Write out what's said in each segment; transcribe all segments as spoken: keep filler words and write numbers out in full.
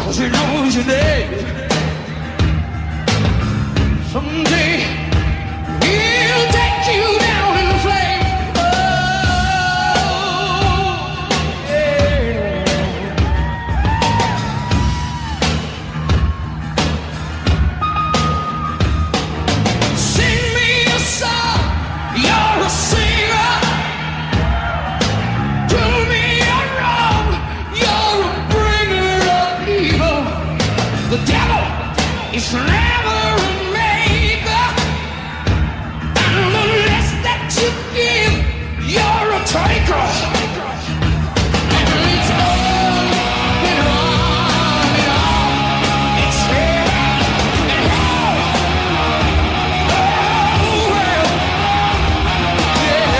'cause he knows you're dead. Someday he'll take you down in flames. Oh, yeah. Sing me a song, you're a singer. Do me a wrong, you're a bringer of evil. The devil is never a maker, and the less that you give, you're a taker. And it's on and on and on. It's hell and hell. Oh, well, yeah.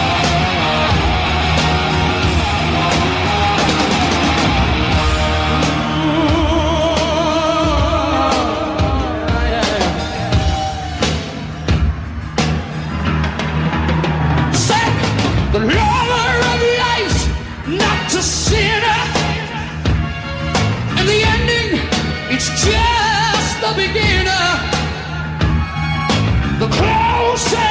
Say, the lover of life's not a sinner, and the ending, it's just the beginner. The closer